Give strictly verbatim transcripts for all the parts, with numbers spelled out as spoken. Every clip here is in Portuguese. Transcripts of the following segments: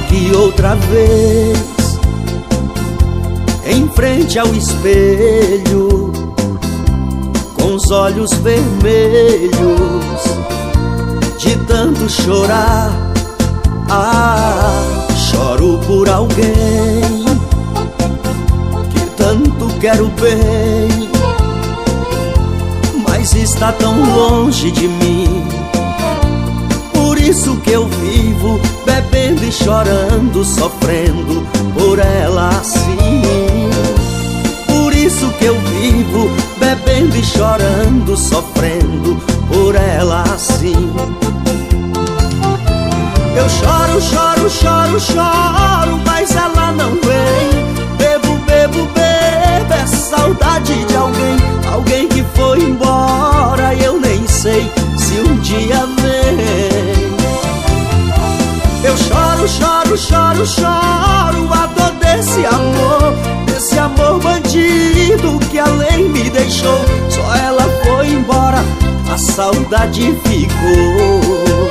aqui outra vez, em frente ao espelho, com os olhos vermelhos, de tanto chorar. Ah, choro por alguém que tanto quero bem, mas está tão longe de mim. Por isso que eu vivo bebendo e chorando, sofrendo por ela assim. Por isso que eu vivo bebendo e chorando, sofrendo por ela assim. Eu choro, choro, choro, choro, mas ela não vem. Bebo, bebo, bebo, é saudade de alguém, alguém que foi embora e eu nem sei se um dia vem. Eu choro, choro, choro, choro a dor desse amor, desse amor bandido que além me deixou. Só ela foi embora, a saudade ficou.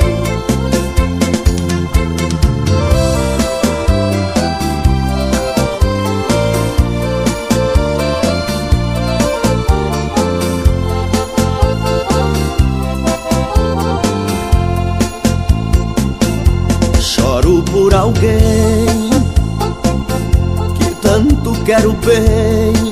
Choro por alguém que tanto quero bem,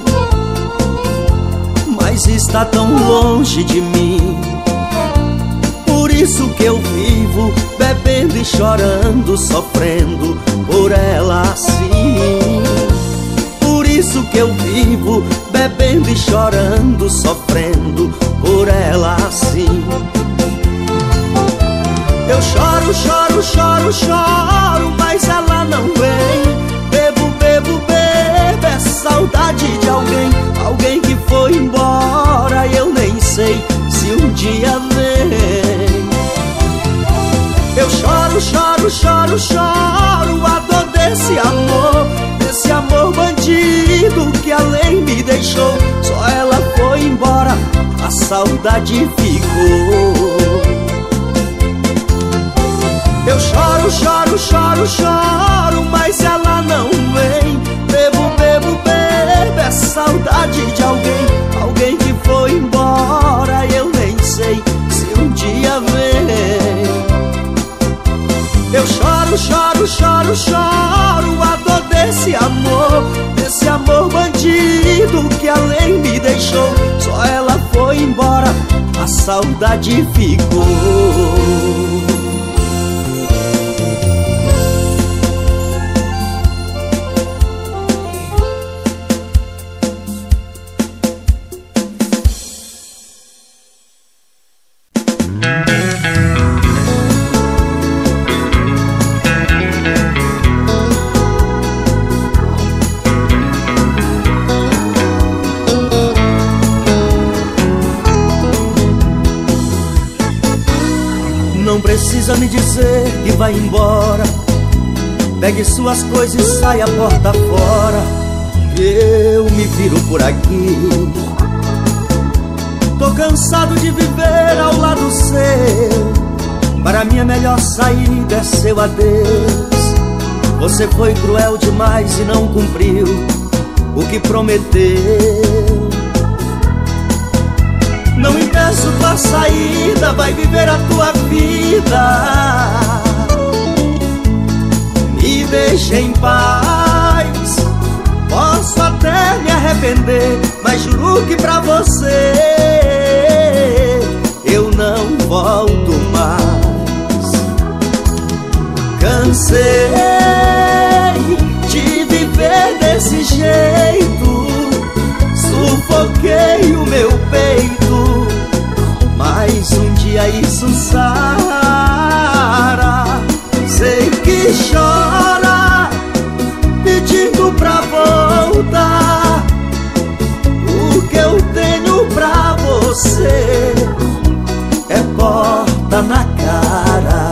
mas está tão longe de mim. Por isso que eu vivo bebendo e chorando, sofrendo por ela assim. Por isso que eu vivo bebendo e chorando, sofrendo por ela assim. Eu choro, choro, choro, choro, mas ela não vem. Bebo, bebo, bebo, é saudade de alguém, alguém que foi embora e eu nem sei se um dia vem. Eu choro, choro, choro, choro a dor desse amor, desse amor bandido que além me deixou. Só ela foi embora, a saudade ficou. Eu choro, choro, choro, choro, mas ela não vem. Bebo, bebo, bebo, é saudade de alguém, alguém que foi embora e eu nem sei se um dia vem. Eu choro, choro, choro, choro a dor desse amor, desse amor bandido que além me deixou. Só ela foi embora, a saudade ficou. Não precisa me dizer que vai embora. Pegue suas coisas e saia porta fora, que eu me viro por aqui. Tô cansado de viver ao lado seu. Para mim a melhor saída é seu adeus. Você foi cruel demais e não cumpriu o que prometeu. Não impeço tua saída, vai viver a tua vida. Me deixa em paz. Posso até me arrepender, mas juro que pra você eu não volto mais. Cansei de viver desse jeito, sufoquei o meu peito, mas um dia isso sara. Sei que chora pedindo pra voltar. O que eu tenho pra você é porta na cara.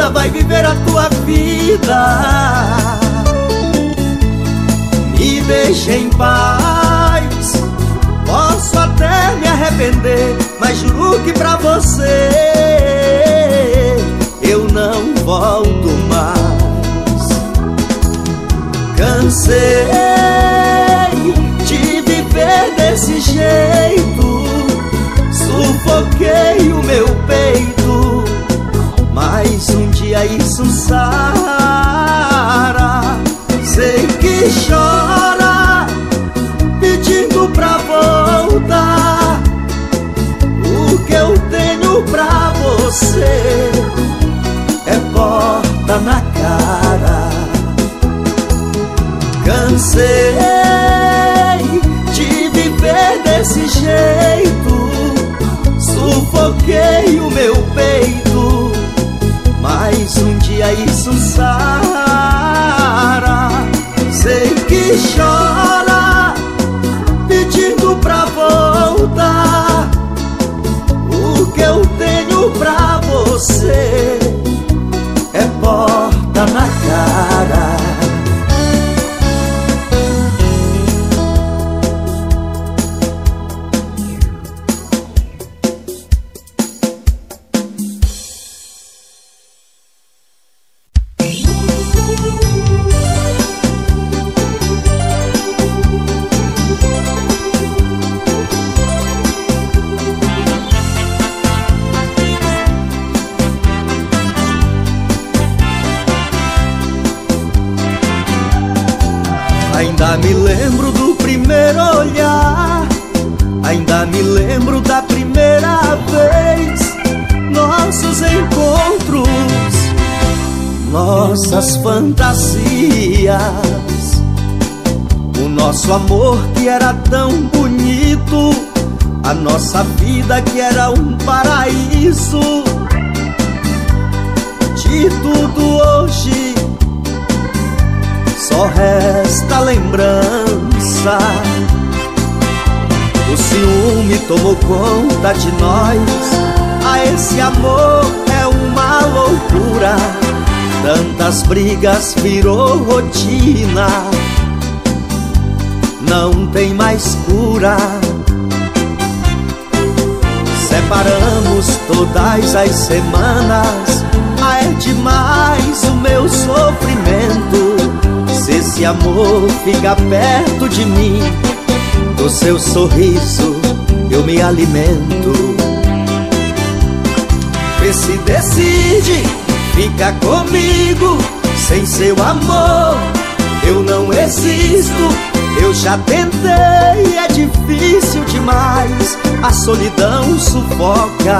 anda, vai viver a tua vida. Me deixa em paz. Posso até me arrepender, mas juro que pra você eu não volto mais. Cansei de viver desse jeito, sufoquei o meu peito, mas um dia isso sara. Sei que chora pedindo pra voltar. O que eu tenho pra você é porta na cara. Cansei de viver desse jeito, sufoquei o meu peito, mas um dia isso sara. Sei que chora pedindo pra voltar. O que eu tenho pra você é porta na cara. Ainda me lembro do primeiro olhar, ainda me lembro da primeira vez. Nossos encontros, nossas fantasias, o nosso amor que era tão bonito, a nossa vida que era um paraíso. De tudo hoje só resta lembrança. O ciúme tomou conta de nós. Ah, esse amor é uma loucura. Tantas brigas virou rotina, não tem mais cura. Separamos todas as semanas. Ah, é demais o meu sofrimento. Se esse amor fica perto de mim, do seu sorriso eu me alimento. Vê se decide, fica comigo. Sem seu amor eu não existo. Eu já tentei, é difícil demais, a solidão sufoca.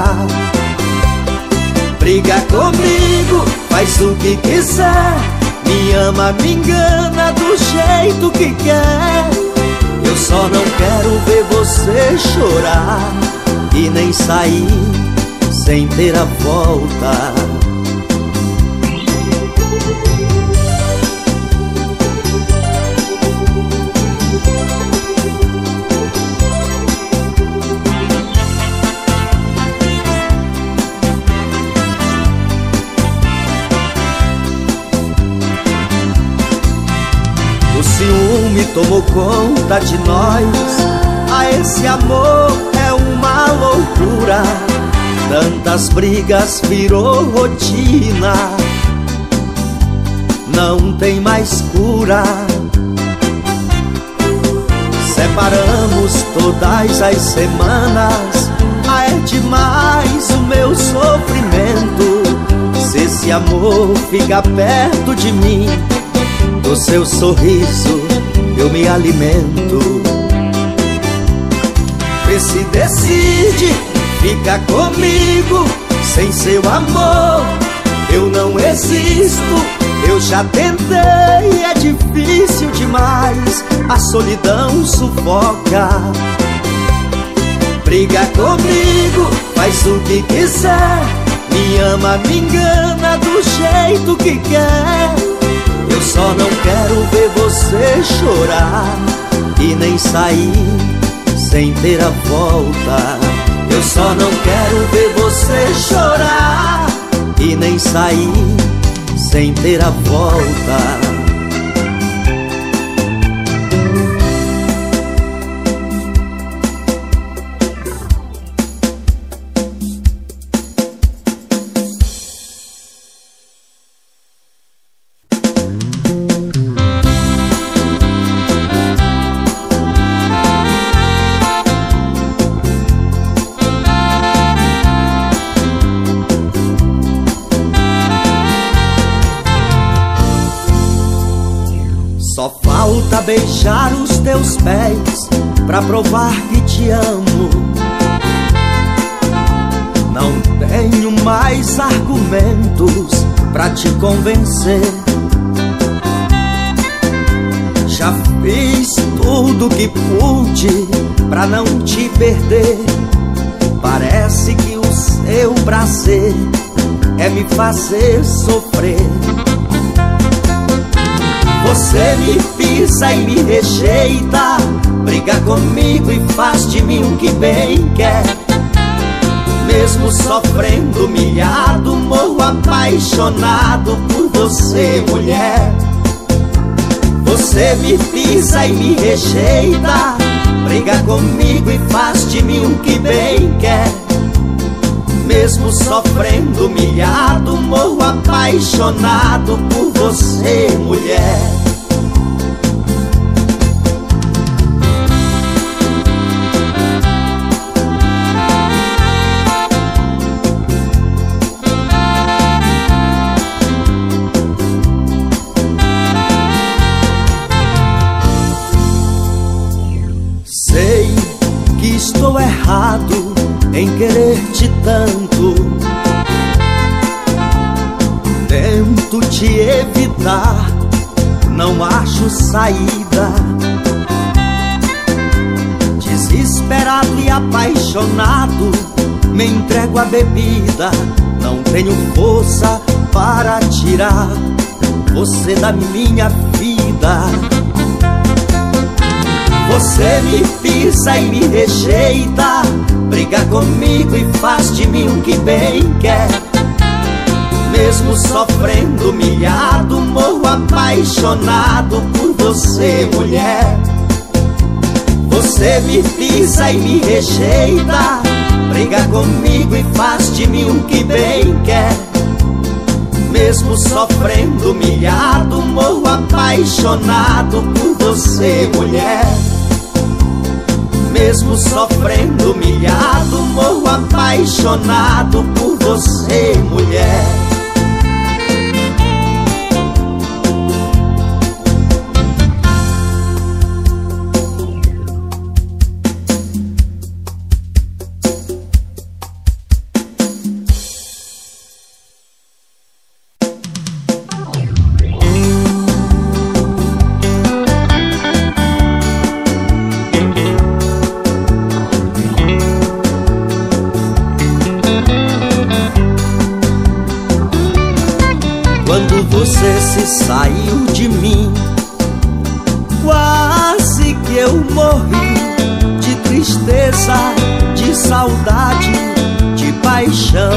Briga comigo, faz o que quiser, me ama, me engana do jeito que quer. Eu só não quero ver você chorar e nem sair sem ter a volta. O ciúme tomou conta de nós. Ah, esse amor é uma loucura. Tantas brigas virou rotina, não tem mais cura. Separamos todas as semanas. Ah, é demais o meu sofrimento. Se esse amor fica perto de mim, do seu sorriso eu me alimento. Vê se decide, fica comigo. Sem seu amor eu não existo. Eu já tentei, é difícil demais, a solidão sufoca. Briga comigo, faz o que quiser, me ama, me engana do jeito que quer. Eu só não quero ver você chorar e nem sair sem ter a volta. Eu só não quero ver você chorar e nem sair sem ter a volta. Só falta beijar os teus pés pra provar que te amo. Não tenho mais argumentos pra te convencer. Já fiz tudo que pude pra não te perder. Parece que o seu prazer é me fazer sofrer. Você me pisa e me rejeita, briga comigo e faz de mim o que bem quer. Mesmo sofrendo humilhado, morro apaixonado por você, mulher. Você me pisa e me rejeita, briga comigo e faz de mim o que bem quer. Mesmo sofrendo humilhado, morro apaixonado por você, mulher. Sei que estou errado em querer-te tanto. Tento te evitar, não acho saída. Desesperado e apaixonado, me entrego à bebida. Não tenho força para tirar você da minha vida. Você me pisa e me rejeita, briga comigo e faz de mim o que bem quer. Mesmo sofrendo humilhado, morro apaixonado por você, mulher. Você me pisa e me rejeita, briga comigo e faz de mim o que bem quer. Mesmo sofrendo humilhado, morro apaixonado por você, mulher. Mesmo sofrendo humilhado, morro apaixonado por você, mulher. Quando você se saiu de mim, quase que eu morri de tristeza, de saudade, de paixão.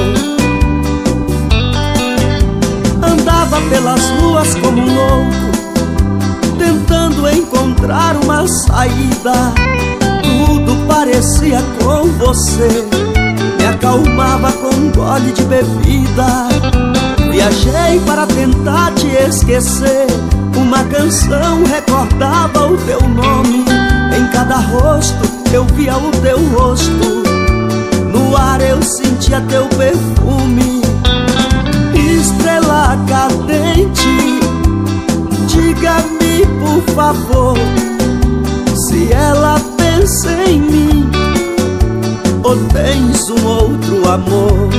Andava pelas ruas como um louco, tentando encontrar uma saída. Tudo parecia com você, me acalmava com um gole de bebida. Viajei para tentar te esquecer, uma canção recordava o teu nome. Em cada rosto eu via o teu rosto, no ar eu sentia teu perfume. Estrela cadente, diga-me por favor, se ela pensa em mim ou tens um outro amor.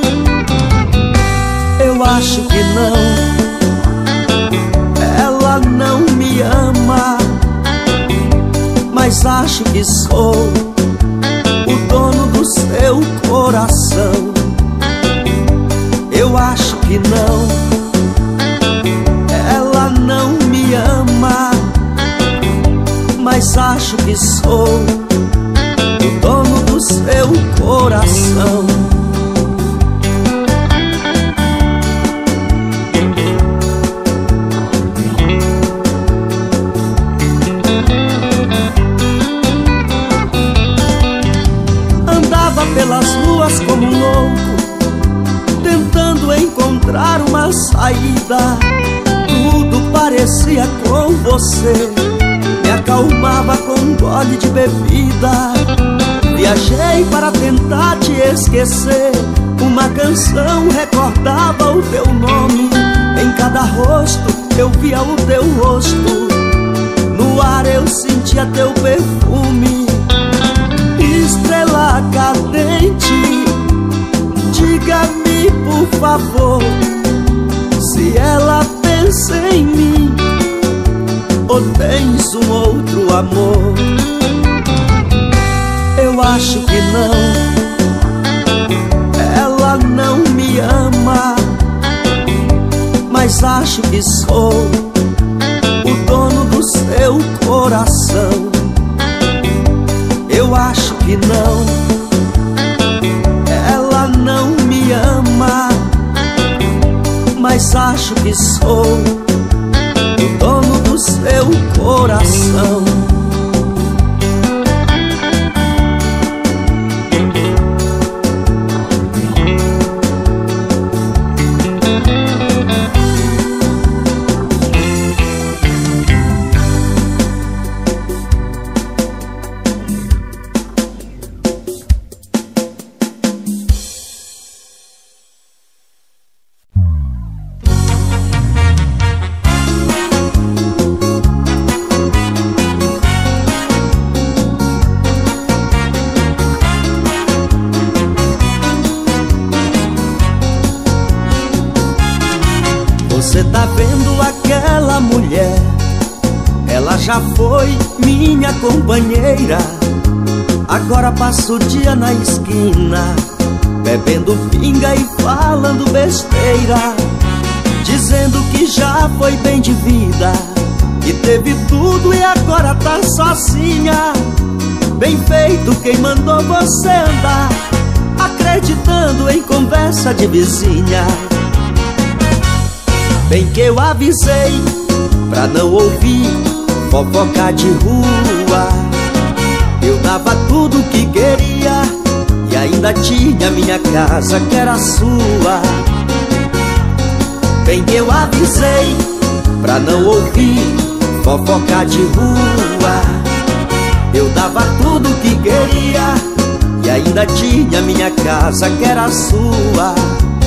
Eu acho que não, ela não me ama, mas acho que sou o dono do seu coração. Eu acho que não, ela não me ama, mas acho que sou o dono do seu coração. pelas ruas como um louco, tentando encontrar uma saída. Tudo parecia com você, me acalmava com um gole de bebida. Viajei para tentar te esquecer, uma canção recordava o teu nome. Em cada rosto eu via o teu rosto, no ar eu sentia teu perfume. Estrela cadente, diga-me por favor, se ela pensa em mim ou tens um outro amor. Eu acho que não, ela não me ama, mas acho que sou o dono do seu coração. Eu acho que não, ela não me ama, mas acho que sou o dono do seu coração. Você tá vendo aquela mulher? Ela já foi minha companheira. Agora passa o dia na esquina, bebendo pinga e falando besteira, dizendo que já foi bem de vida, que teve tudo e agora tá sozinha. Bem feito quem mandou você andar, acreditando em conversa de vizinha. Bem que eu avisei pra não ouvir fofoca de rua. Eu dava tudo que queria e ainda tinha minha casa que era sua. Bem que eu avisei pra não ouvir fofoca de rua. Eu dava tudo que queria e ainda tinha minha casa que era sua.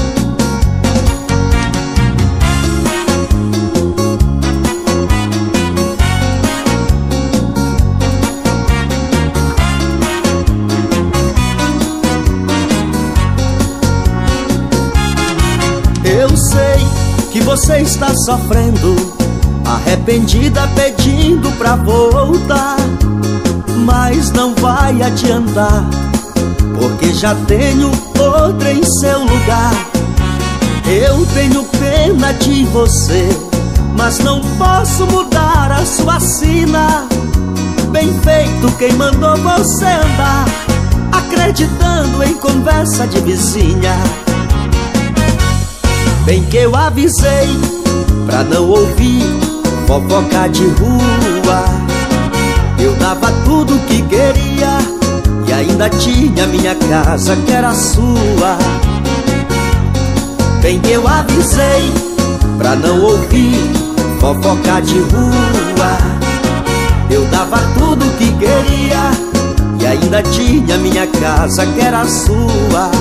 Eu sei que você está sofrendo, arrependida pedindo pra voltar, mas não vai adiantar, porque já tenho outra em seu lugar. Eu tenho pena de você, mas não posso mudar a sua sina. Bem feito quem mandou você andar, acreditando em conversa de vizinha. Bem que eu avisei pra não ouvir fofoca de rua. Eu dava tudo que queria e ainda tinha minha casa que era sua. Bem que eu avisei pra não ouvir fofoca de rua. Eu dava tudo que queria e ainda tinha minha casa que era sua.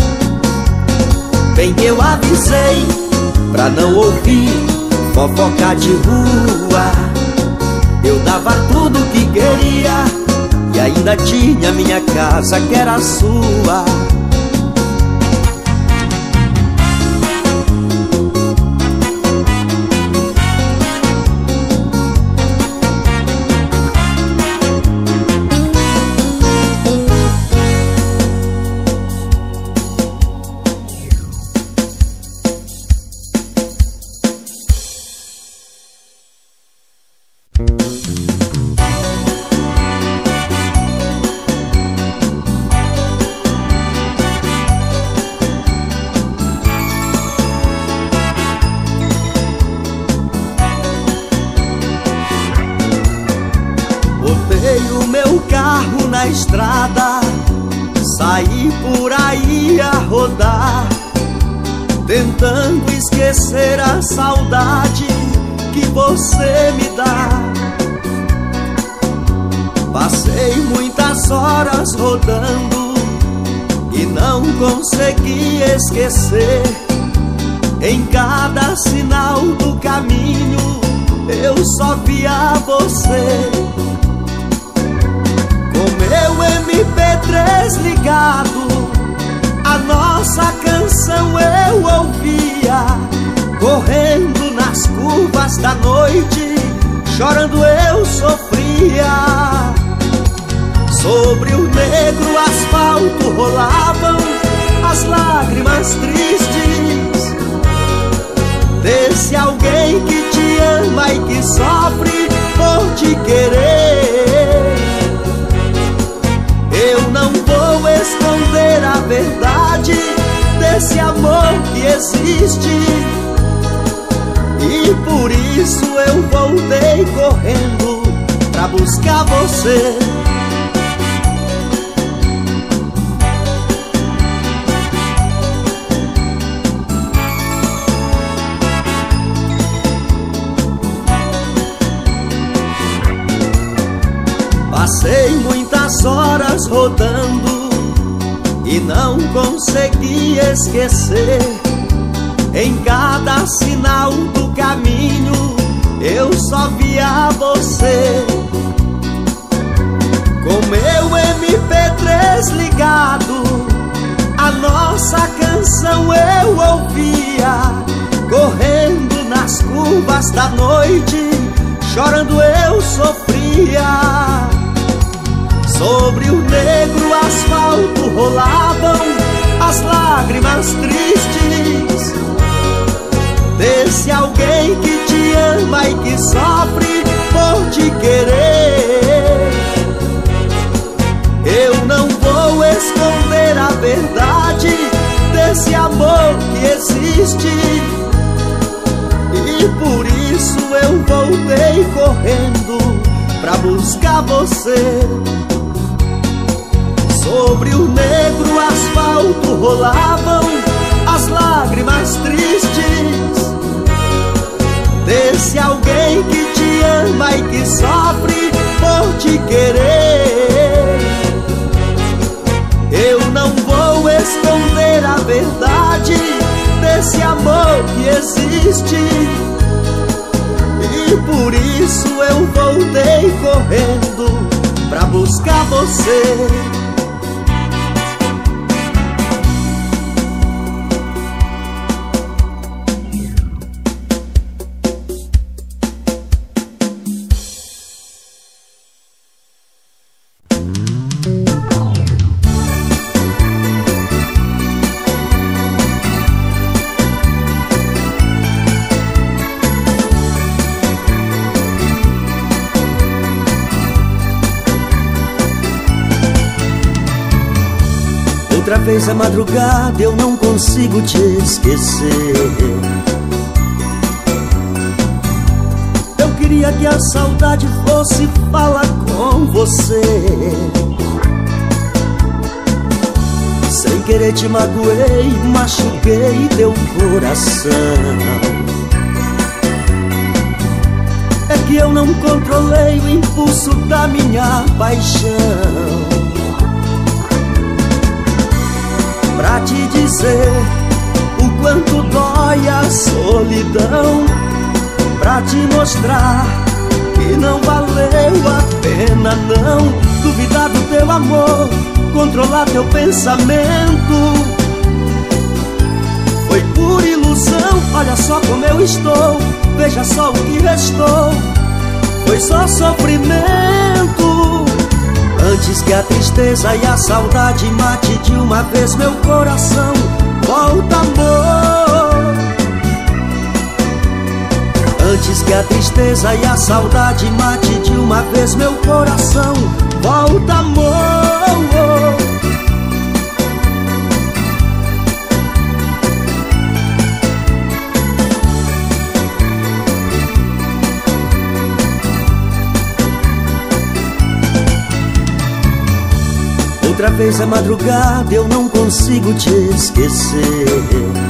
Bem que eu avisei pra não ouvir fofoca de rua. Eu dava tudo que queria e ainda tinha minha casa que era sua. Botei o meu carro na estrada, Saí por aí a rodar, tentando esquecer a saudade que você me dá. Passei muitas horas rodando e não consegui esquecer. Em cada sinal do caminho eu só via você. Com meu M P três ligado, a nossa canção eu ouvia. Correndo nas curvas da noite, chorando eu sofria. Sobre o negro asfalto rolavam as lágrimas tristes desse alguém que te ama e que sofre por te querer. Eu não vou esconder a verdade desse amor que existe, e por isso eu voltei correndo pra buscar você. Passei muitas horas rodando e não consegui esquecer. Em cada sinal do caminho eu só via você. Com meu M P três ligado, a nossa canção eu ouvia. Correndo nas curvas da noite, chorando eu sofria. Sobre o negro asfalto rolavam as lágrimas tristes desse alguém que te ama e que sofre por te querer. Eu não vou esconder a verdade desse amor que existe, e por isso eu voltei correndo pra buscar você. Sobre o negro asfalto rolavam as lágrimas tristes desse alguém que te ama e que sofre por te querer. Eu não vou esconder a verdade desse amor que existe, e por isso eu voltei correndo pra buscar você. Outra vez a madrugada eu não consigo te esquecer. Eu queria que a saudade fosse falar com você. Sem querer te magoei, machuquei teu coração. É que eu não controlei o impulso da minha paixão. Pra te dizer o quanto dói a solidão, pra te mostrar que não valeu a pena não duvidar do teu amor, controlar teu pensamento. Foi por ilusão, olha só como eu estou, veja só o que restou, foi só sofrimento. Antes que a tristeza e a saudade mate de uma vez meu coração, volta amor. Antes que a tristeza e a saudade mate de uma vez meu coração, volta amor. Outra vez é madrugada, eu não consigo te esquecer.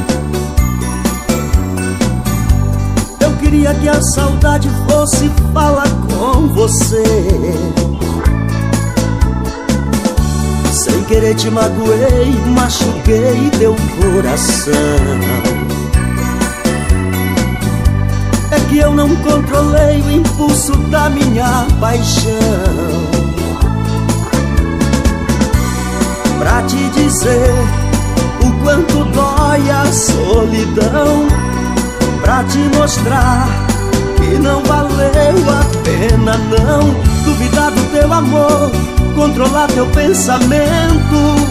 Eu queria que a saudade fosse falar com você. Sem querer te magoei, machuquei teu coração. É que eu não controlei o impulso da minha paixão. Pra te dizer o quanto dói a solidão, pra te mostrar que não valeu a pena não duvidar do teu amor, controlar teu pensamento.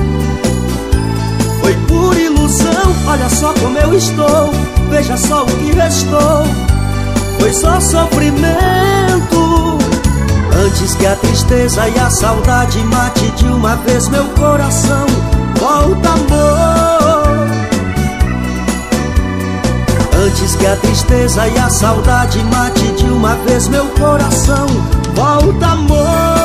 Foi por ilusão, olha só como eu estou, veja só o que restou, foi só sofrimento. Antes que a tristeza e a saudade mate de uma vez meu coração, volta amor. Antes que a tristeza e a saudade mate de uma vez meu coração, volta amor.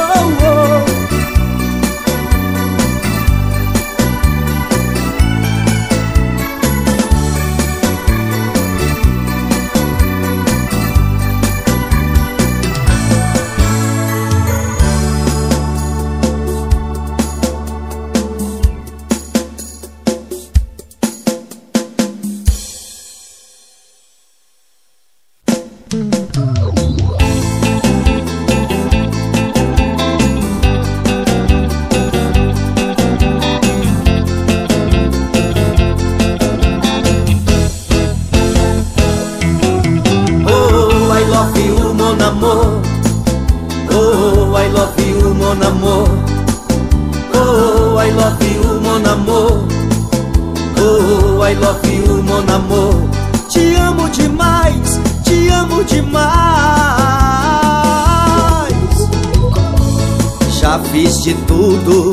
Fiz de tudo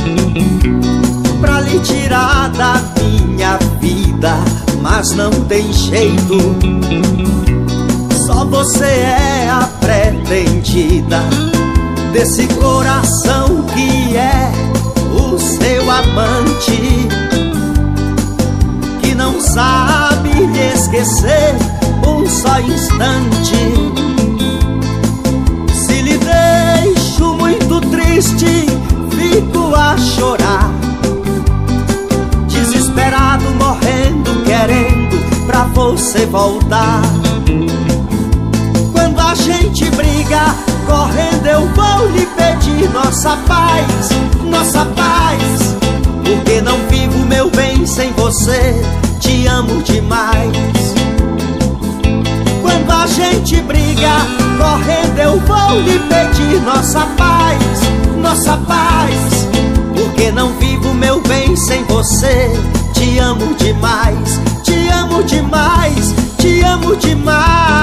pra lhe tirar da minha vida, mas não tem jeito. Só você é a pretendida desse coração que é o seu amante, que não sabe lhe esquecer um só instante. Se lhe deixo muito triste, fico a chorar, desesperado, morrendo, querendo pra você voltar. Quando a gente briga, correndo eu vou lhe pedir nossa paz, nossa paz, porque não vivo meu bem sem você, te amo demais. Quando a gente briga, correndo eu vou lhe pedir nossa paz, nossa paz, porque não vivo meu bem sem você, te amo demais, te amo demais, te amo demais.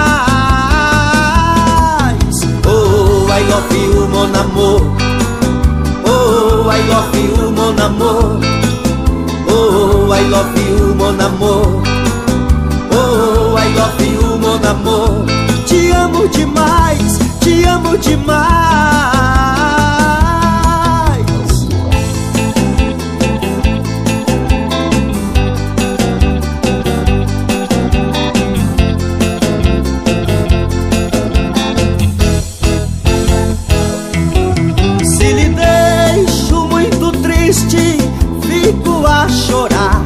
Oh, I love you, mon amour. Oh, I love you, mon amour. Oh, I love you, mon amour. Oh, I love you, mon amour. Te amo demais, te amo demais. Se lhe deixo muito triste, fico a chorar,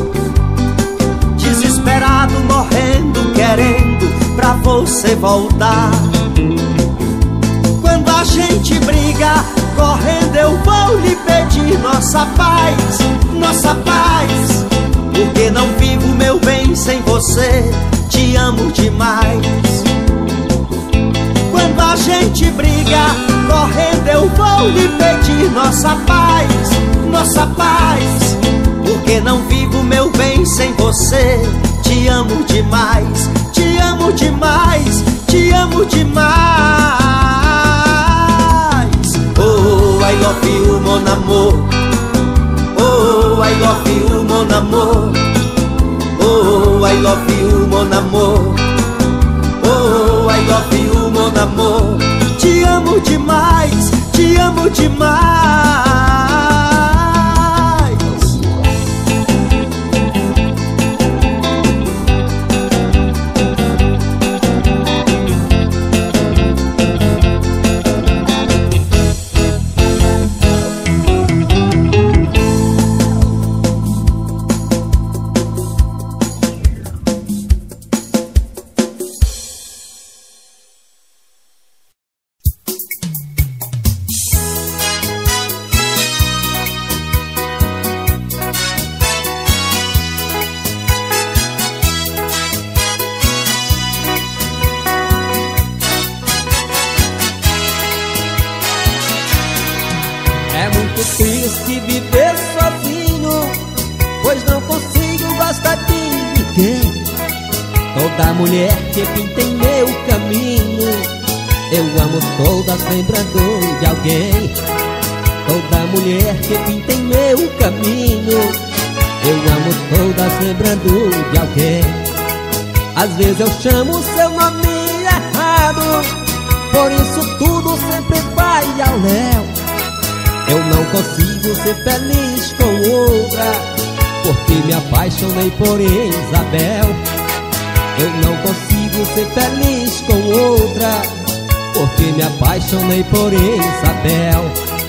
desesperado, morrendo, querendo pra você voltar. Quando a gente briga, correndo eu vou lhe pedir nossa paz, nossa paz, porque não vivo meu bem sem você, te amo demais. Quando a gente briga, correndo eu vou lhe pedir nossa paz, nossa paz, porque não vivo meu bem sem você, te amo demais, te amo demais, te amo demais. Oh, I love you, mon amour. Oh, I love you, mon amour. Oh, I love you, mon amour. Oh, I love you, mon amour. Te amo demais, te amo demais. É muito triste viver sozinho, pois não consigo gostar de ninguém. Toda mulher que pinta em meu caminho, eu amo todas lembrando de alguém. Toda mulher que pinta em meu caminho, eu amo todas lembrando de alguém. Às vezes eu chamo seu nome errado, por isso tudo sempre vai ao léu. Eu não consigo ser feliz com outra, porque me apaixonei por Isabel. Eu não consigo ser feliz com outra, porque me apaixonei por Isabel.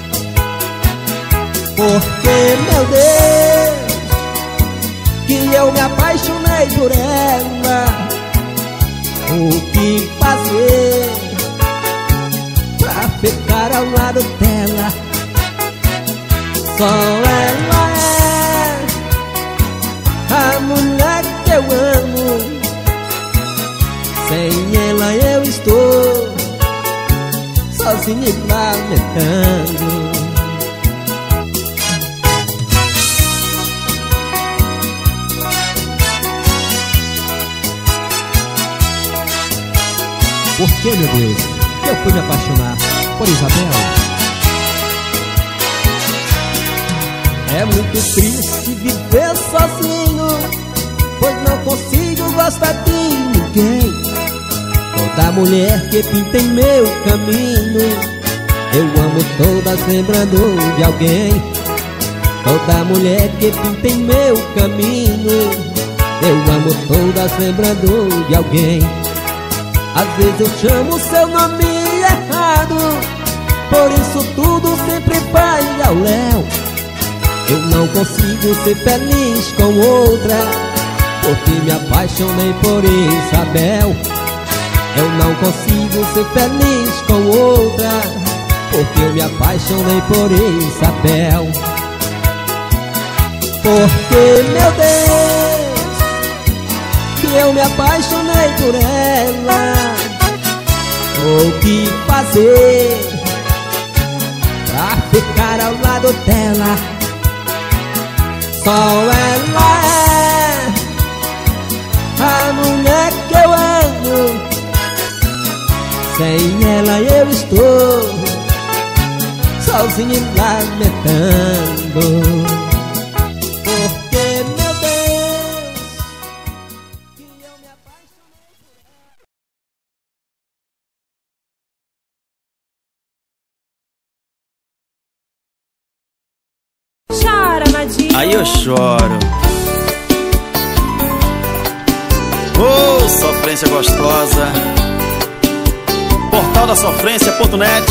Porque, meu Deus, que eu me apaixonei por ela. O que fazer pra ficar ao lado dela? Só ela é a mulher que eu amo. Sem ela eu estou sozinho e lamentando. Por que, meu Deus, que eu fui me apaixonar por Isabel? É muito triste viver sozinho, pois não consigo gostar de ninguém. Toda mulher que pinta em meu caminho, eu amo todas lembrando de alguém. Toda mulher que pinta em meu caminho, eu amo todas lembrando de alguém. Às vezes eu chamo seu nome errado, por isso tudo sempre vai ao léu. Eu não consigo ser feliz com outra, porque me apaixonei por Isabel. Eu não consigo ser feliz com outra, porque eu me apaixonei por Isabel. Porque, meu Deus, que eu me apaixonei por ela. O que fazer pra ficar ao lado dela? Só ela é a mulher que eu amo. Sem ela eu estou sozinho e lamentando. Porque, meu Deus, que eu me apaixonei por ela. Chora, Nadinho. Aí eu choro. Ô, oh, sofrência gostosa. Portal da Sofrência ponto net.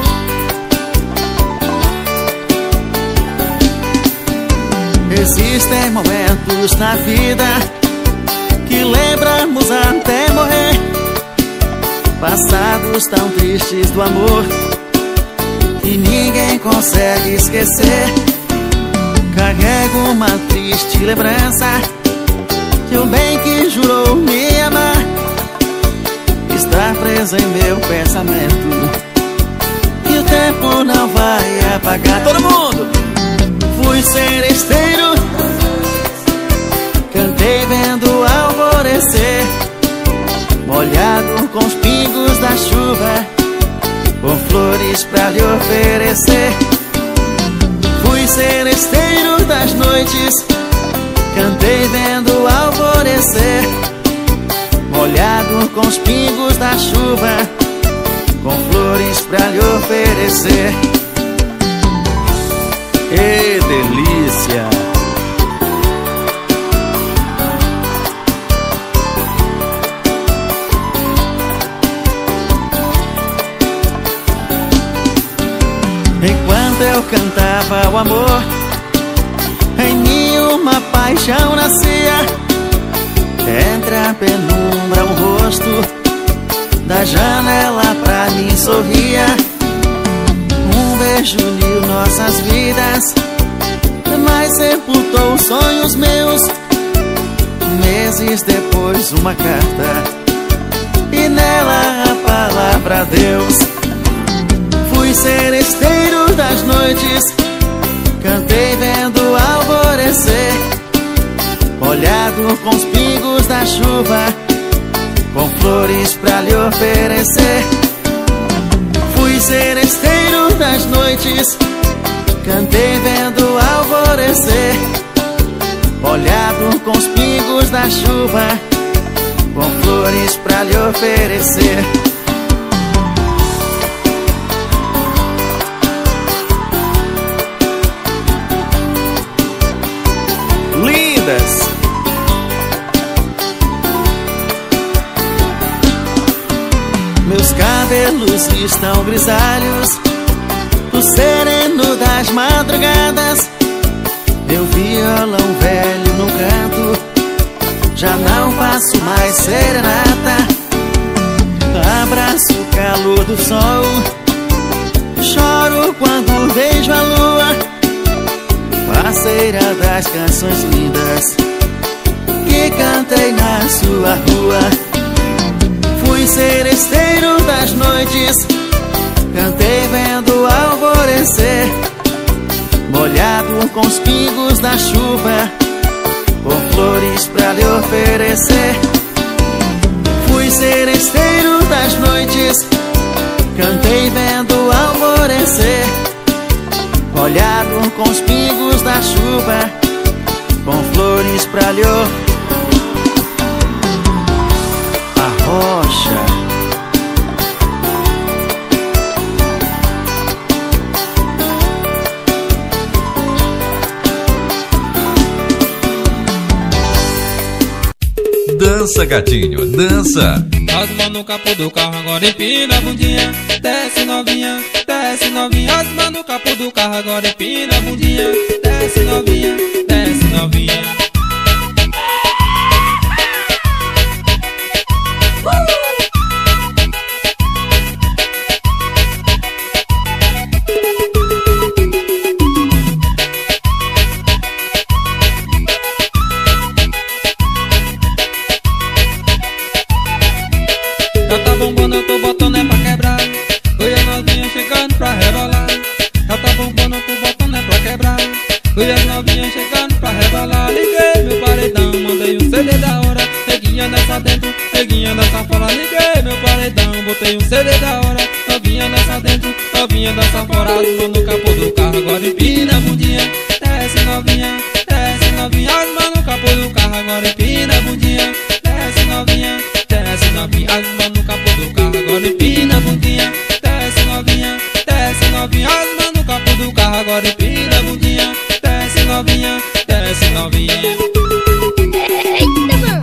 Existem momentos na vida que lembramos até morrer, passados tão tristes do amor que ninguém consegue esquecer. Carrego uma triste lembrança de um bem que jurou me amar, está preso em meu pensamento e o tempo não vai apagar. Todo mundo! Fui seresteiro, cantei vendo alvorecer, molhado com os pingos da chuva, com flores pra lhe oferecer. Fui seresteiro das noites, cantei vendo alvorecer, molhado com os pingos da chuva, com flores pra lhe oferecer. Que delícia! Enquanto eu cantava o amor, em mim uma paixão nascia. Entre a penumbra um rosto da janela pra mim sorria. Um beijo uniu nossas vidas, mas sepultou sonhos meus. Meses depois uma carta, e nela a palavra Deus. Fui seresteiro das noites, Cantei vendo o alvorecer, molhado com os pingos da chuva, com flores pra lhe oferecer. Fui seresteiro das noites, cantei vendo o alvorecer, molhado com os pingos da chuva, com flores pra lhe oferecer. Lindas! Meus cabelos estão grisalhos do sereno das madrugadas. Meu violão velho no canto, já não faço mais serenata. Abraço o calor do sol, choro quando vejo a lua, parceira das canções lindas que cantei na sua rua. Fui seresteiro das noites, cantei vendo o alvorecer, molhado com os pingos da chuva, com flores pra lhe oferecer. Fui seresteiro das noites, cantei vendo o alvorecer, molhado com os pingos da chuva, com flores pra lhe oferecer. A rocha. Dança, gatinho, dança. As mãos no capô do carro, agora empina a bundinha. Desce novinha, desce novinha. As mãos no capô do carro, agora empina a bundinha. Desce novinha, desce novinha. Já tá bombando, eu tô botando é pra quebrar. Oi, as novinhas chegando pra rebolar. Já tá bombando, eu tô botando é pra quebrar. Oi, as novinhas chegando pra rebolar. Liguei meu paredão, mandei um C D da hora. Neguinha nessa dentro, neguinha nessa fora. Liguei meu paredão, botei um C D da hora. Novinha nessa dentro, novinha nessa fora. As mãos no capô do carro, agora empina a bundinha. Desce novinha, desce novinha. As mãos no capô do carro, agora empina a bundinha. Desce novinha, desce novinha. As mãos no capô do carro, agora empina a bundinha. Desce novinha, desce novinha. As mãos no capô do carro, agora empina a bundinha. Desce novinha, desce novinha. Eita, mano!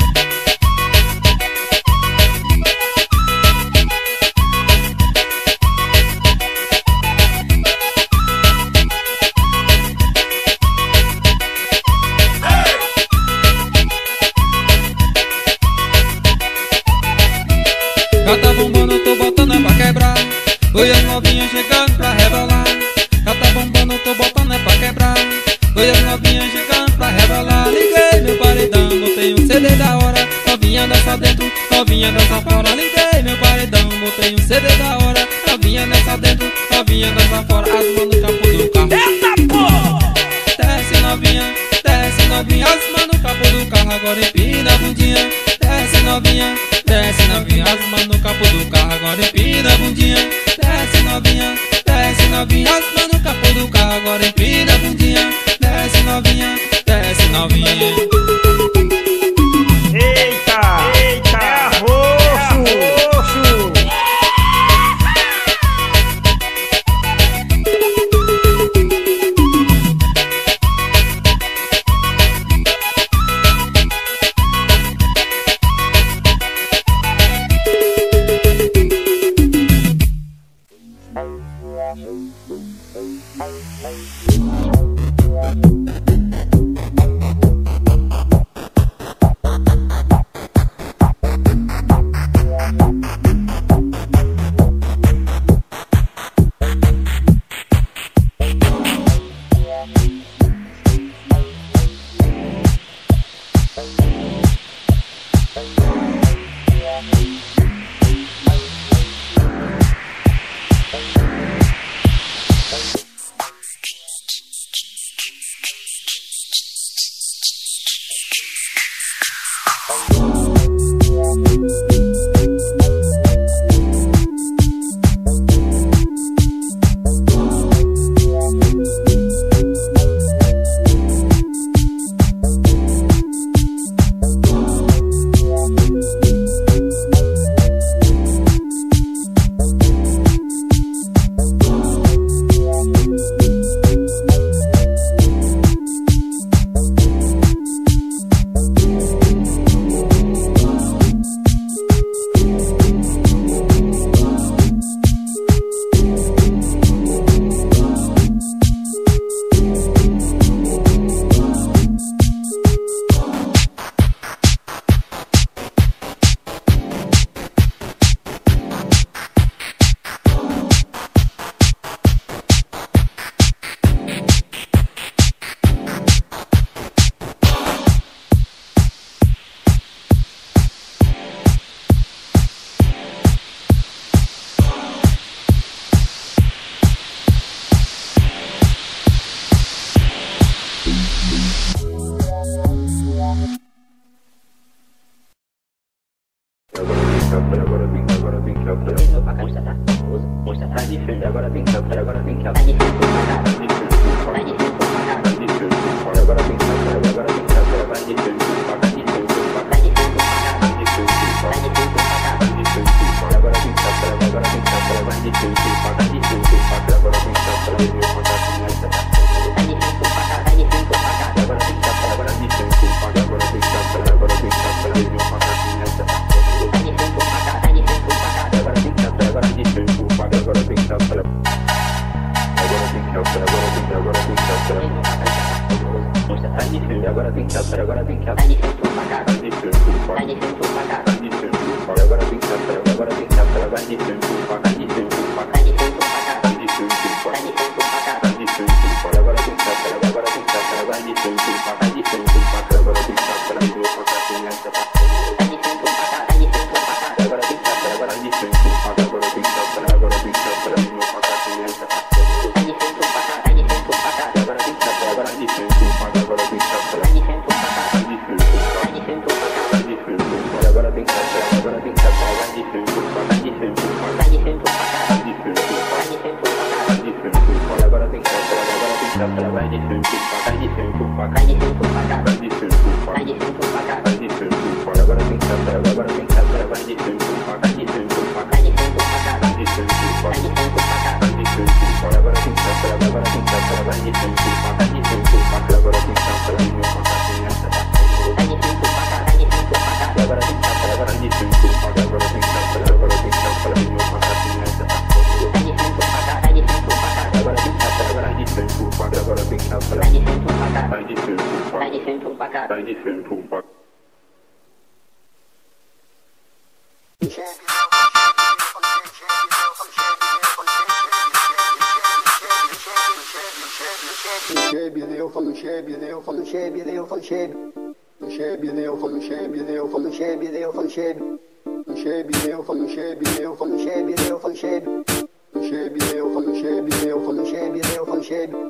Já tá bombando, eu tô botando é pra quebrar. Oi, as novinhas chegando pra rebolar. Já tá bombando, eu tô botando é pra quebrar. Oi, as novinhas chegando pra rebolar. Liguei meu paredão, botei um C D da hora. Novinha nessa dentro, novinha nessa fora. Liguei meu paredão, botei um C D da hora. Novinha nessa dentro, novinha nessa fora. As mãos no capô do carro. Eita porra! Desce novinha, desce novinha. As mãos no capô do carro, agora empina a bundinha. Desce novinha, desce novinha. As mãos no capô do carro, agora empina a bundinha. Desce novinha, desce novinha. As mãos no capô do carro, agora empina a bundinha. Desce novinha, desce novinha. Eita, eita, é roxo, é roxo. agora tem que aturar. Tá difícil, agora tem que aturar, agora tem que aturar. Tá difícil, tá difícil, tá difícil. Agora tem que aturar, agora tem que aturar, vai difícil, tá difícil, tá difícil, tá difícil, tá difícil. Agora tem que aturar, agora tem que aturar, vai difícil, tá difícil, agora tem que aturar, vou tocar sem essa. Tá difícil, tá difícil, agora tem que aturar, agora é difícil, agora tem que aturar, agora tem que aturar, vou tocar sem essa. Tá difícil, tá difícil, agora tem que aturar, agora é difícil, agora tem que aturar, tá difícil, tá difícil, tá difícil. Agora tem que aturar, agora tem que aturar, vai difícil, tá difícil, tá difícil, tá difícil, tá difícil. Agora tem que aturar, agora tem que aturar, vai difícil, tá difícil, tá difícil, tá difícil, tá difícil, tá difícil. Agora tem que aturar, agora tem que aturar, vai difícil, tá difícil, tá difícil, tá difícil, tá difícil. Agora tem que aturar, agora tem que aturar, vai difícil, tá difícil, agora tem que aturar, meu tocar sem essa. Tá difícil, tá difícil, agora tem que aturar, agora é difícil, agora tem que aturar, agora tem que aturar, meu tocar sem essa. Tá difícil, tá difícil, agora tem que aturar, agora é difícil, agora tem que aturar, tá difícil, tá difícil, tá difícil. Chebileu, falo chebileu, falo chebileu, falo chebileu, chebileu, falo chebileu, falo chebileu, falo chebileu, chebileu, falo chebileu, falo chebileu, falo chebileu, chebileu, falo chebileu, falo chebileu, falo chebileu.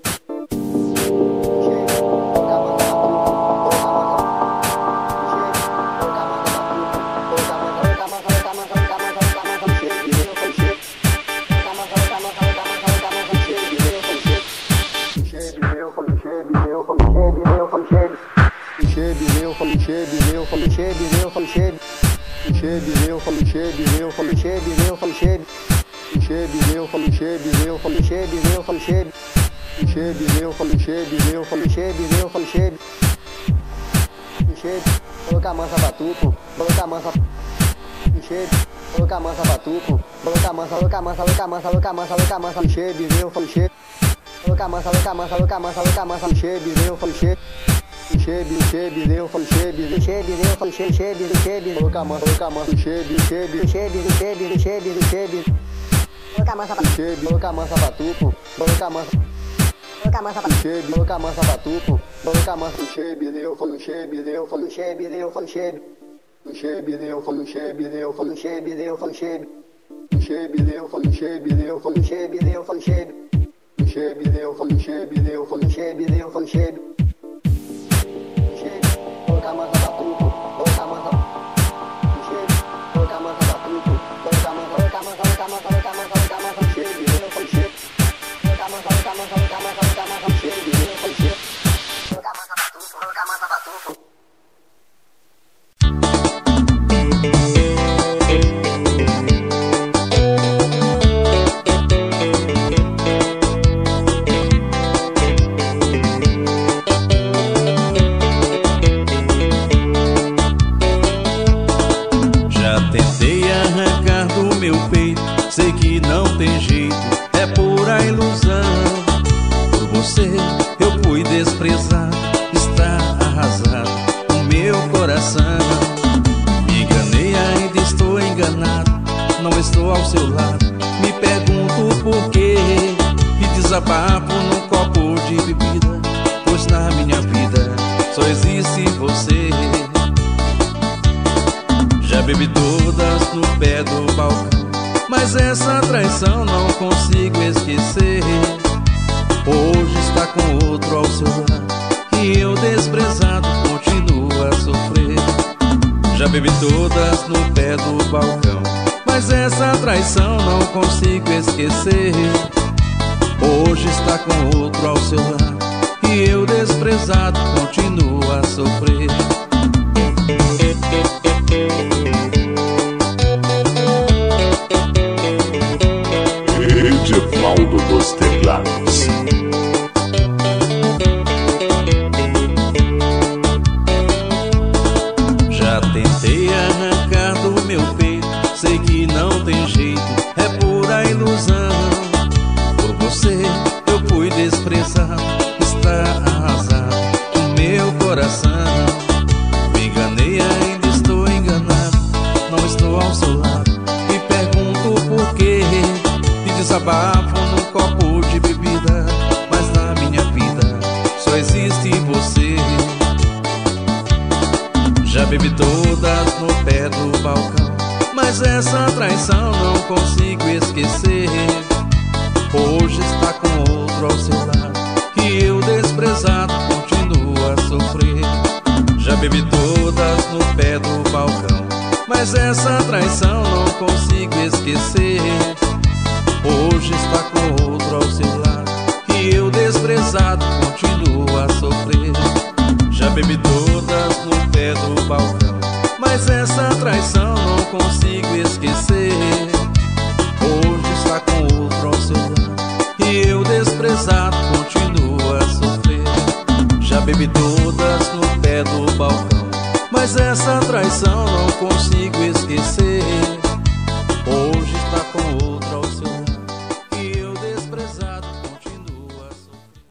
Chebileu, falo chebileu, falo chebileu, falo chebileu, chebileu, falo chebileu, falo chebileu, falo chebileu, chebileu, falo chebileu, falo chebileu, falo chebileu, chebileu, falo chebileu, falo chebileu, falo chebileu, chebileu, colocar massa batuco, colocar massa, chebileu, colocar massa batuco, colocar massa, colocar massa, colocar massa, colocar massa, colocar massa, chebileu, falo chebileu, colocar massa, colocar massa, colocar massa, colocar massa, chebileu, falo chebileu. Chebi, chebileu, falo chebileu, chebileu, falo chebi, chebileu, chebileu, colocar massa, colocar massa, chebi, chebi, chebileu, chebileu, chebileu, chebileu, colocar massa, chebi, colocar massa batuco, colocar massa, colocar massa, chebi, colocar massa batuco, colocar massa, chebileu, falo chebileu, falo chebileu, falo chebileu, chebileu, falo chebileu, falo chebileu, falo chebileu, chebileu, falo chebileu, falo chebileu, falo chebileu, chebileu, falo chebileu, falo chebileu, falo chebileu. Colocar massa batuco, colocar massa, colocar massa batuco, colocar massa, colocar massa, colocar massa, colocar massa, colocar massa, chebileu, falo chebileu, colocar massa, colocar massa, colocar massa, colocar massa, chebileu, falo chebileu, colocar massa batuco, colocar massa batuco. Sei que não tem jeito, é pura ilusão. Por você eu fui desprezado, está arrasado o meu coração. Me enganei, ainda estou enganado, não estou ao seu lado. Me pergunto por quê e desabafo num copo de bebida, pois na minha vida só existe você. Já bebi todas no pé do balcão, mas essa traição não consigo esquecer. Hoje está com outro ao seu lado e eu, desprezado, continuo a sofrer. Já bebi todas no pé do balcão, mas essa traição não consigo esquecer. Hoje está com outro ao seu lado e eu, desprezado, continuo a sofrer. Edivaldo dos Teclados. Já tentei arrancar do meu peito, sei que não tem jeito, é pura ilusão. Por você eu fui desprezado, coração. Me enganei, ainda estou enganado. Não estou ao seu lado. Me pergunto por quê. E desabafo num copo de bebida. Mas na minha vida só existe você. Já bebi todas no pé do balcão, mas essa traição não consigo esquecer. Hoje está com outro ao seu lado e eu, desprezado, continuo a sofrer. Já bebi todas no pé do balcão, mas essa traição não consigo esquecer. Hoje está com outro ao seu lado e eu, desprezado, continuo a sofrer. Já bebi todas no pé do balcão, mas essa traição não consigo esquecer. Hoje está com outro ao seu lado e eu, desprezado, continuo a sofrer. Já bebi todas no pé do balcão, mas essa traição não consigo esquecer. Hoje está com outro ao seu lado e eu, desprezado, continuo a sofrer.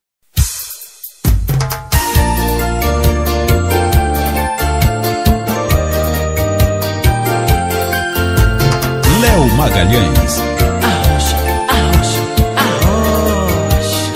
Léo Magalhães. Arrocha, arrocha, arrocha.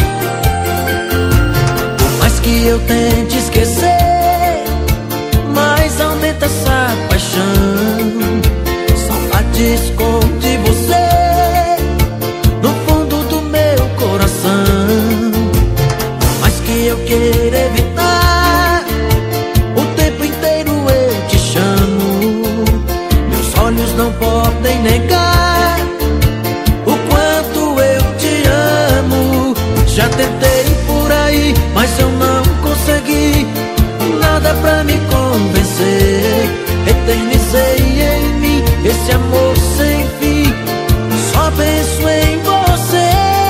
Por mais que eu tente esquecer, mais aumenta essa paixão. Saudade esconde você no fundo do meu coração. Por mais que eu queira evitar, o tempo inteiro eu te chamo. Meus olhos não podem negar o quanto eu te amo. Já tentei por aí, mas eu não consegui nada pra me convencer. Eternizei em mim esse amor sem fim, só penso em você.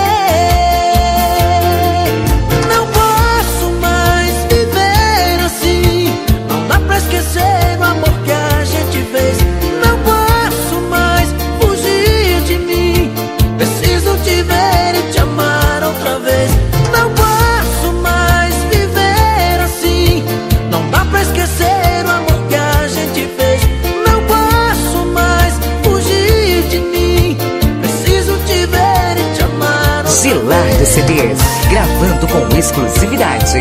Não posso mais viver assim, não dá pra esquecer o amor que a gente fez. Não posso mais fugir de mim, preciso te ver e te amar outra vez. Não posso mais viver assim, não dá pra esquecer o amor que a gente fez. Não posso mais fugir de mim, preciso te ver e te amar outra Zilar vez. do C Ds, gravando com exclusividade.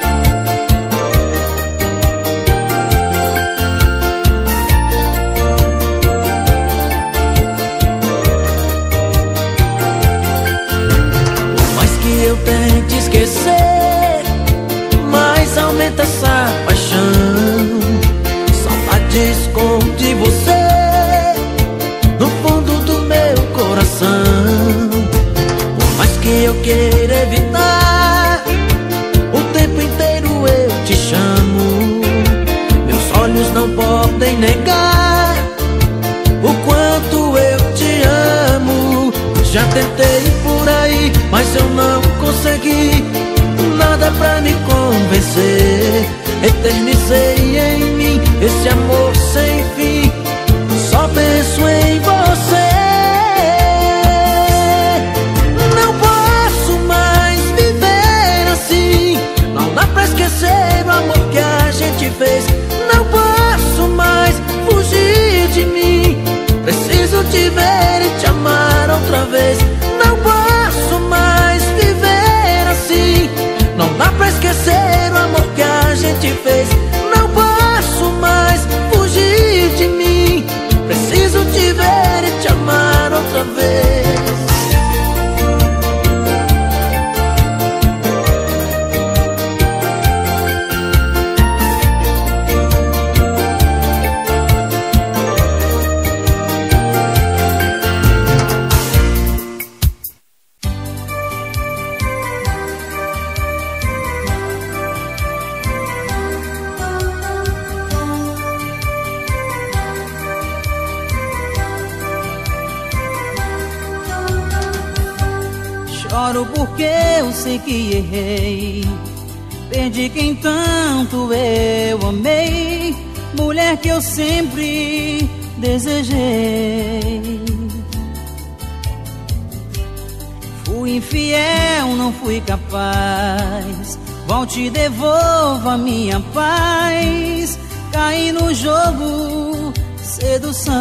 Por mais que eu tente esquecer, mais aumenta essa paixão. Saudade esconde você no fundo do meu coração. Por mais que eu queira evitar, o tempo inteiro eu te chamo. Meus olhos não podem negar o quanto eu te amo. Já tentei por aí, mas eu não consegui nada pra me convencer. Eternizei em mim esse amor sem fim, só penso em você. Não posso mais viver assim, não dá pra esquecer o amor que a gente fez. Não posso mais fugir de mim, preciso te ver e te amar outra vez. Não posso mais viver assim, não dá pra esquecer o amor que a gente fez. Não posso mais fugir de mim, preciso te ver e te amar outra vez. Choro porque eu sei que errei, perdi quem tanto eu amei, mulher que eu sempre desejei. Fui infiel, não fui capaz, volte e devolva minha paz. Caí no jogo, sedução.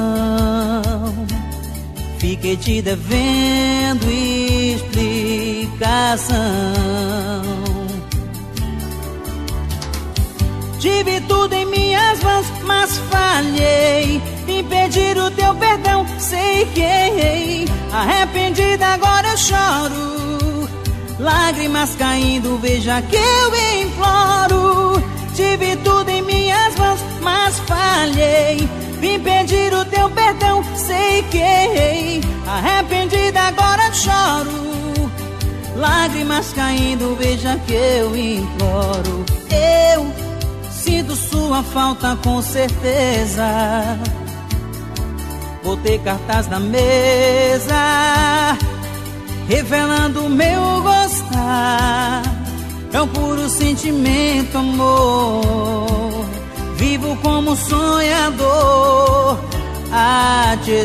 Fiquei te devendo explicação. Tive tudo em minhas mãos, mas falhei em pedir o teu perdão. Sei que errei, arrependida agora eu choro. Lágrimas caindo, veja que eu imploro. Tive tudo em minhas mãos, mas falhei. Vim pedir o teu perdão, sei que errei. Arrependida agora choro. Lágrimas caindo, veja que eu imploro. Eu sinto sua falta com certeza. Botei cartaz na mesa, revelando meu gostar. É um puro sentimento, amor. Vivo como sonhador a te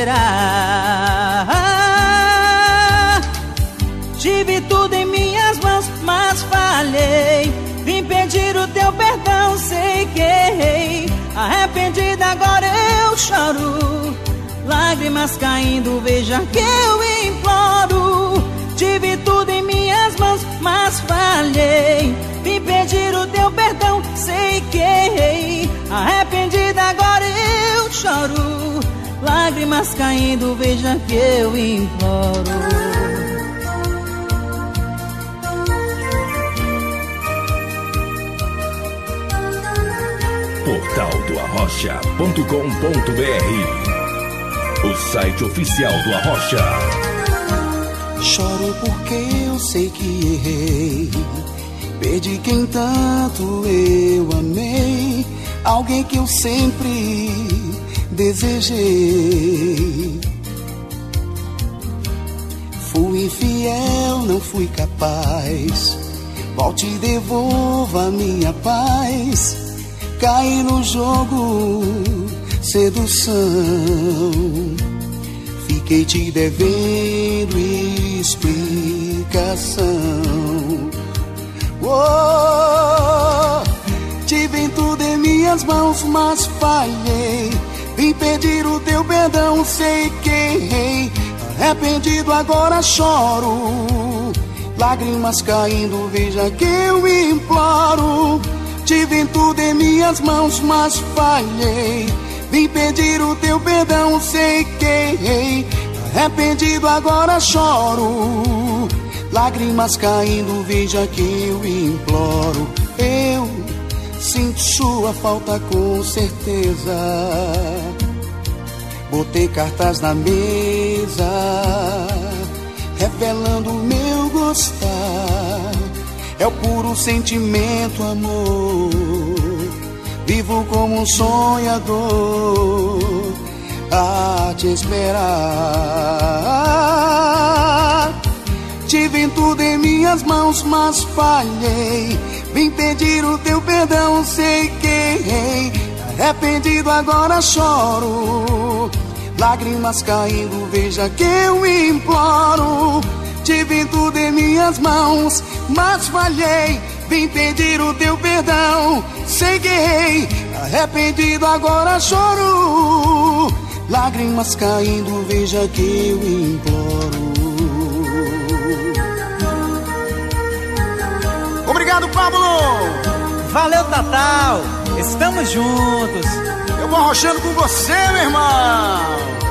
esperar. Tive tudo em minhas mãos, mas falhei. Vim pedir o teu perdão, sei que errei. Arrependida agora eu choro. Lágrimas caindo, veja que eu imploro. Tive tudo em minhas mãos, mas falhei. Vim pedir o teu perdão, sei que errei. Arrependida agora eu choro. Lágrimas caindo, veja que eu imploro. Portal do Arrocha ponto com ponto br, o site oficial do Arrocha. Choro porque eu sei que errei. Perdi quem tanto eu amei. Alguém que eu sempre desejei. Fui infiel, não fui capaz. Volte e devolva minha paz. Caí no jogo, sedução. Fiquei te devendo explicação. Oh, tive tudo em minhas mãos, mas falhei. Vim pedir o teu perdão, sei que errei. Arrependido agora choro. Lágrimas caindo, veja que eu imploro. Tive tudo em minhas mãos, mas falhei. Vim pedir o teu perdão, sei que errei. Arrependido agora choro. Lágrimas caindo, veja que eu imploro. Eu sinto sua falta com certeza. Botei cartaz na mesa, revelando o meu gostar. É o puro sentimento, amor. Vivo como um sonhador a te esperar. Tive tudo em minhas mãos, mas falhei. Vim pedir o teu perdão, sei que errei. Arrependido agora choro. Lágrimas caindo, veja que eu imploro. Tive tudo em minhas mãos, mas falhei. Vim pedir o teu perdão, sei que errei. Arrependido agora choro. Lágrimas caindo, veja que eu imploro. Obrigado, Pablo! Valeu, Tatal! Estamos juntos! Eu vou arrochando com você, meu irmão!